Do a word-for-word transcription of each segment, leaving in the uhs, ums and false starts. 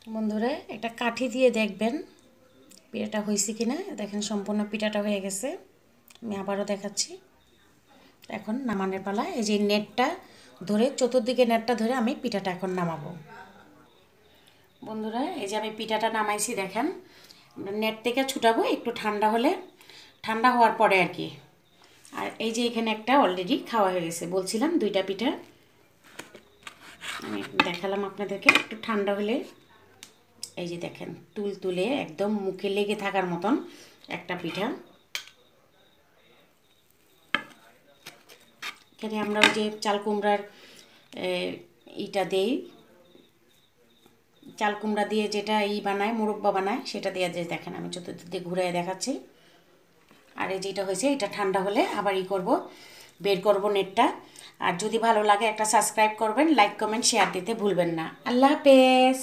বন্ধুরা একটা কাঠি দিয়ে দেখবেন পিঠাটা হয়েছে কিনা। দেখেন সম্পূর্ণ পিঠাটা হয়ে গেছে। আমি আবারও দেখাচ্ছি। এখন নামানোর পালা। এই যে নেটটা ধরে চতুর্দিকে নেটটা ধরে আমি পিঠাটা এখন নামাবো। বন্ধুরা এই যে আমি পিঠাটা নামাইছি, দেখেন নেট থেকে ছুটাবো একটু ঠান্ডা হলে, ঠান্ডা হওয়ার পরে আর কি। আর এই যে এখানে একটা অলরেডি খাওয়া হয়ে গেছে, বলছিলাম দুইটা পিঠা আমি দেখালাম আপনাদেরকে। একটু ঠান্ডা হলে এই যে দেখেন তুল তুলে একদম মুখে লেগে থাকার মতন একটা পিঠা। এখানে আমরা ওই যে চাল কুমড়ার ইটা দেই, চাল কুমড়া দিয়ে যেটা ই বানায় মুরব্বা বানায় সেটা দিয়ে যে দেখেন আমি চতুর্দিকে ঘুরে দেখাচ্ছি। আর এই যেটা হয়েছে এটা ঠান্ডা হলে আবার ই করব, বের করব নেটটা। আর যদি ভালো লাগে একটা সাবস্ক্রাইব করবেন, লাইক কমেন্ট শেয়ার দিতে ভুলবেন না। আল্লাহ হাফেজ।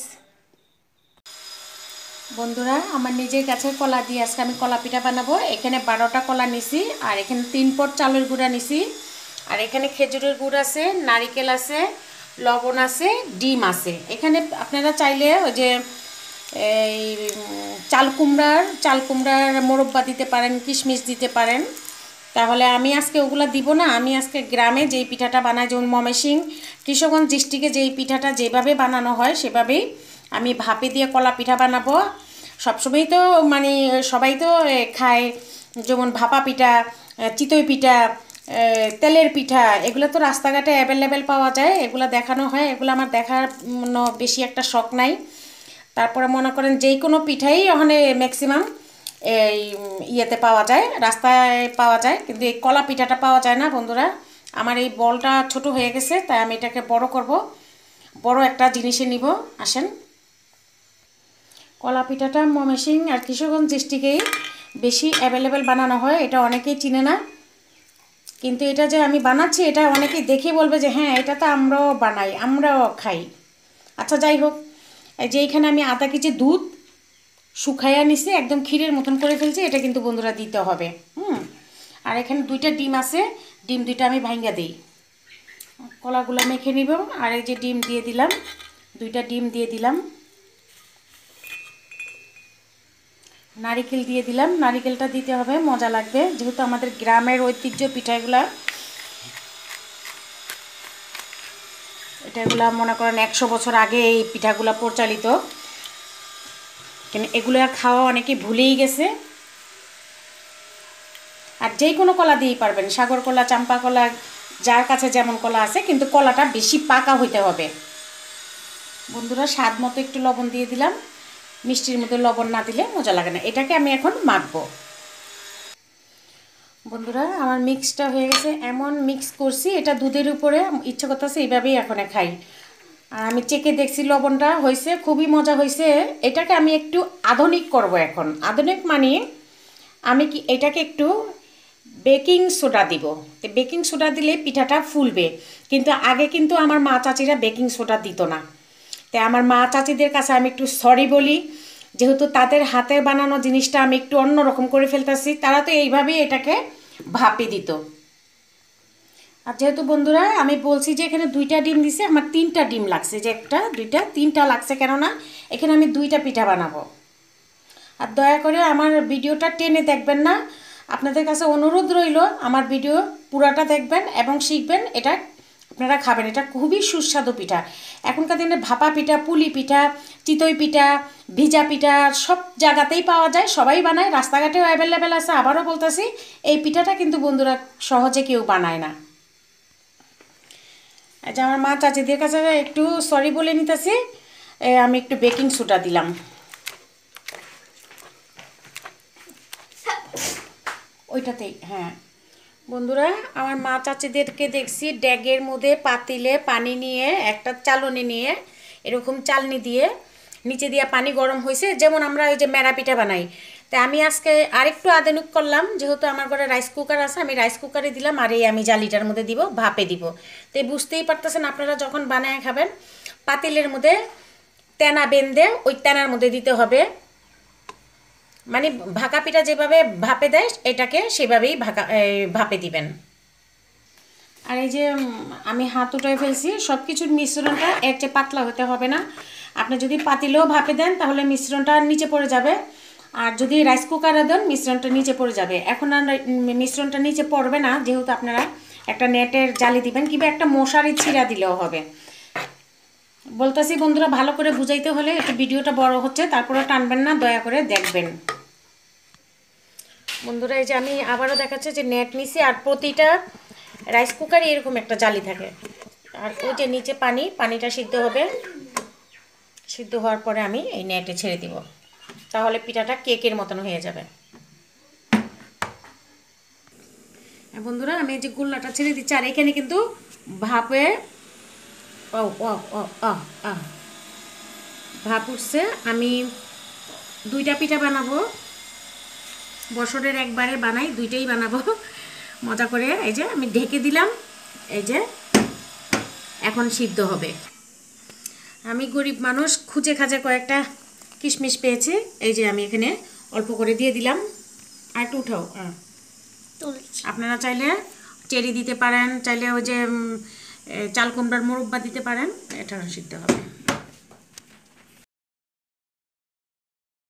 বন্ধুরা আমার নিজের গাছের কলা দিয়ে আজকে আমি কলা পিঠা বানাবো। এখানে বারোটা কলা নিছি, আর এখানে তিন পট চালের গুঁড়া নিছি, আর এখানে খেজুরের গুড় আছে, নারিকেল আছে, লবণ আছে, ডিম আছে। এখানে আপনারা চাইলে ওই যে এই চাল কুমড়ার চাল কুমড়ার মোরব্বা দিতে পারেন, কিশমিশ দিতে পারেন। তাহলে আমি আজকে ওগুলো দিব না। আমি আজকে গ্রামে যেই পিঠাটা বানাই, যেমন ময়মনসিংহ কিশোরগঞ্জ ডিস্ট্রিক্টে যেই পিঠাটা যেভাবে বানানো হয় সেভাবেই আমি ভাপে দিয়ে কলা পিঠা বানাবো। সবসময়ই তো মানে সবাই তো খায়, যেমন ভাপা পিঠা, চিতই পিঠা, তেলের পিঠা, এগুলো তো রাস্তাঘাটে অ্যাভেলেবেল পাওয়া যায়, এগুলো দেখানো হয়। এগুলো আমার দেখার বেশি একটা শখ নাই। তারপরে মনে করেন যেই কোনো পিঠাই ওখানে ম্যাক্সিমাম এই ইয়েতে পাওয়া যায়, রাস্তায় পাওয়া যায়, কিন্তু এই কলা পিঠাটা পাওয়া যায় না। বন্ধুরা আমার এই বলটা ছোট হয়ে গেছে, তাই আমি এটাকে বড় করব, বড় একটা জিনিসে নিব। আসেন, কলা পিঠাটা ময়মনসিংহ আর কিশোরগঞ্জ ডিস্ট্রিক্টেই বেশি অ্যাভেলেবেল বানানো হয়, এটা অনেকেই চিনে না। কিন্তু এটা যে আমি বানাচ্ছি এটা অনেকেই দেখে বলবে যে হ্যাঁ এটা তো আমরাও বানাই, আমরাও খাই। আচ্ছা যাই হোক, এই যে এইখানে আমি আধা কেজি দুধ শুকাইয়া নিছি, একদম ক্ষীরের মতন করে ফেলছি। এটা কিন্তু বন্ধুরা দিতে হবে। হুম আর এখানে দুইটা ডিম আছে, ডিম দুইটা আমি ভাঙ্গা দিই। কলাগুলো মেখে নিব। আর এই যে ডিম দিয়ে দিলাম, দুইটা ডিম দিয়ে দিলাম। নারিকেল দিয়ে দিলাম, নারিকেলটা দিতে হবে, মজা লাগবে, যেহেতু আমাদের গ্রামের ঐতিহ্য পিঠাগুলা। এটাগুলা মনে করেন একশো বছর আগে এই পিঠাগুলা প্রচলিত, কিন্তু এগুলো খাওয়া অনেকে ভুলেই গেছে। আর যেই কোনো কলা দিয়েই পারবেন, সাগর কলা, চাম্পা কলা, যার কাছে যেমন কলা আছে, কিন্তু কলাটা বেশি পাকা হইতে হবে। বন্ধুরা স্বাদ মতো একটু লবণ দিয়ে দিলাম, মিষ্টির মধ্যে লবণ না দিলে মজা লাগে না। এটাকে আমি এখন মাখবো। বন্ধুরা আমার মিক্সটা হয়ে গেছে, এমন মিক্স করছি এটা দুধের উপরে, ইচ্ছা করতেছে এইভাবেই এখন খাই। আর আমি চেকে দেখছি লবণটা হয়েছে, খুবই মজা হয়েছে। এটাকে আমি একটু আধুনিক করব এখন। আধুনিক মানে আমি কি এটাকে একটু বেকিং সোডা দিব। তো বেকিং সোডা দিলে পিঠাটা ফুলবে, কিন্তু আগে কিন্তু আমার মা চাচিরা বেকিং সোডা দিত না। তাই আমার মা চাচিদের কাছে আমি একটু সরি বলি, যেহেতু তাদের হাতে বানানো জিনিসটা আমি একটু অন্যরকম করে ফেলতেছি। তারা তো এইভাবেই এটাকে ভাপে দিত। আর যেহেতু বন্ধুরা আমি বলছি যে এখানে দুইটা ডিম দিছে, আমার তিনটা ডিম লাগছে, যে একটা দুইটা তিনটা লাগছে, কেননা এখানে আমি দুইটা পিঠা বানাবো। আর দয়া করে আমার ভিডিওটা টেনে দেখবেন না, আপনাদের কাছে অনুরোধ রইল আমার ভিডিও পুরাটা দেখবেন এবং শিখবেন, এটা আপনারা খাবেন। এটা খুবই সুস্বাদু পিঠা। এখনকার দিনে ভাপা পিঠা, পুলি পিঠা, চিতই পিঠা, ভিজা পিঠা সব জায়গাতেই পাওয়া যায়, সবাই বানায়, রাস্তাঘাটেও অ্যাভেলেবেল আছে। আবারও বলতেছি এই পিঠাটা কিন্তু বন্ধুরা সহজে কেউ বানায় না। আচ্ছা আমার মা চাচিদের কাছে একটু সরি বলে নিতেছি, আমি একটু বেকিং সোডা দিলাম। ওইটাতেই হ্যাঁ। বন্ধুরা আমার মা চাচিদেরকে দেখছি ড্যাগের মধ্যে পাতিলে পানি নিয়ে, একটা চালনি নিয়ে এরকম চালনি দিয়ে নিচে দিয়ে পানি গরম হয়েছে, যেমন আমরা ওই যে মেরা পিঠা বানাই। তাই আমি আজকে আরেকটু আধুনিক করলাম, যেহেতু আমার ঘরে রাইস কুকার আছে, আমি রাইস কুকারে দিলাম, আর এই আমি জালিটার মধ্যে দিব, ভাপে দিব। তো বুঝতেই পারতেছেন আপনারা যখন বানায় খাবেন, পাতিলের মধ্যে তেনা বেঁধে ওই তেনার মধ্যে দিতে হবে। মানে ভাকা পিঠা যেভাবে ভাপে দেয় এটাকে সেভাবেই ভাকা ভাপে দিবেন। আর এই যে আমি হাত উঠায় ফেলছি, সব কিছুর মিশ্রণটা এর চেয়ে পাতলা হতে হবে না। আপনি যদি পাতিলেও ভাপে দেন তাহলে মিশ্রণটা নিচে পড়ে যাবে, আর যদি রাইস কুকারে দেন মিশ্রণটা নিচে পড়ে যাবে। এখন আর মিশ্রণটা নিচে পড়বে না, যেহেতু আপনারা একটা নেটের জালি দিবেন কিংবা একটা মশারি ছিঁড়া দিলেও হবে। বলতেছি বন্ধুরা, ভালো করে বুঝাইতে হলে একটু ভিডিওটা বড় হচ্ছে, তারপরে টানবেন না, দয়া করে দেখবেন। বন্ধুরা এই যে আমি আবারও দেখাচ্ছি যে নেট নিছি, আর প্রতিটা রাইস কুকারে এরকম একটা জালি থাকে, আর ওই যে নিচে পানি, পানিটা সিদ্ধ হবে। সিদ্ধ হওয়ার পরে আমি এই নেটে ছেড়ে দিব, তাহলে পিঠাটা কেকের মতন হয়ে যাবে। বন্ধুরা আমি এই যে গোল্লাটা ছেড়ে দিচ্ছি, আর এখানে কিন্তু ভাপে ও ও ও আ ভাপ উঠছে। আমি দুইটা পিঠা বানাবো, বছরের একবারে বানাই, দুইটাই বানাবো মজা করে। এই যে আমি ঢেকে দিলাম, এই যে এখন সিদ্ধ হবে। আমি গরিব মানুষ, খুঁজে খাজে কয়েকটা কিশমিশ পেয়েছি, এই যে আমি এখানে অল্প করে দিয়ে দিলাম। আর একটু উঠাও, আপনারা চাইলে চেরি দিতে পারেন, চাইলে ওই যে চাল কুমড়ার মোরব্বা দিতে পারেন, এটা সিদ্ধ হবে।